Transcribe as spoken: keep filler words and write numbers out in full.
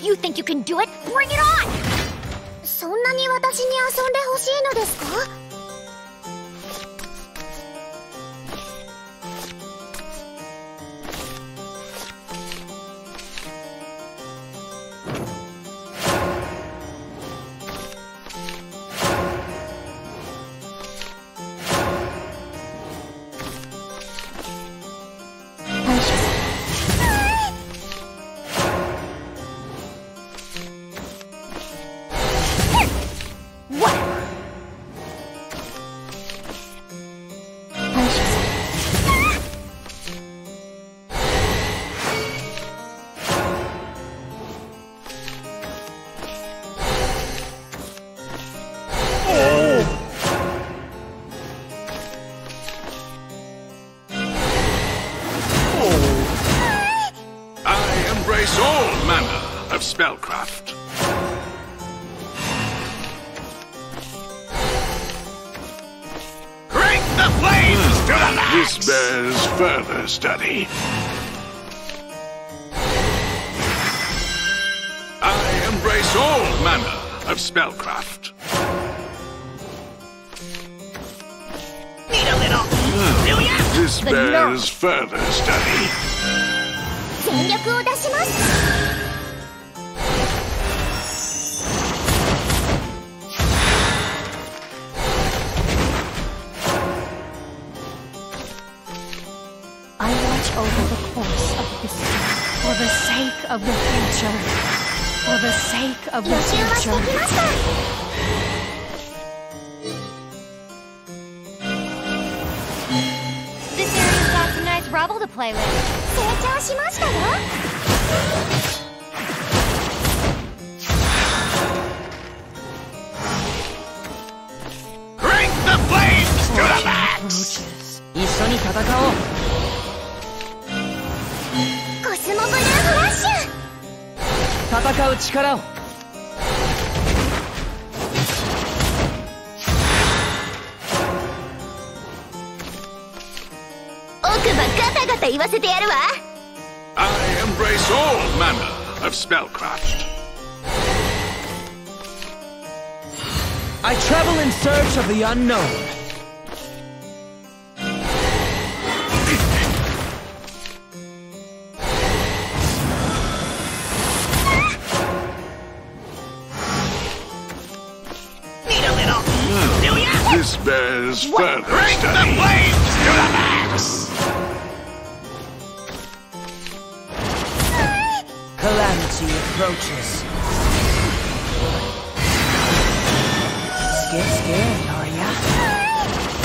If you think you can do it, bring it on! そんなに私に遊んでほしいのですか? All manner of spellcraft. Crank the flames to the max! This bears further study. I embrace all manner of spellcraft. Need a little... Mm. This bears further study. 全力を出します。 I watch over the course of history for the sake of the future. For the sake of the 予習はして future. きました。 This area's got some nice rubble to play with. 成長しましたよ。 Crank the flames to the max! 一緒に戦おう。 コスモブルーフラッシュ。 戦う力を。 奥歯ガタガタ言わせてやるわ。 I embrace all manner of spellcraft. I travel in search of the unknown. Need a little... Do ya? This bears further Crank the study. flames to the max! Calamity approaches. Scared, scared, are ya?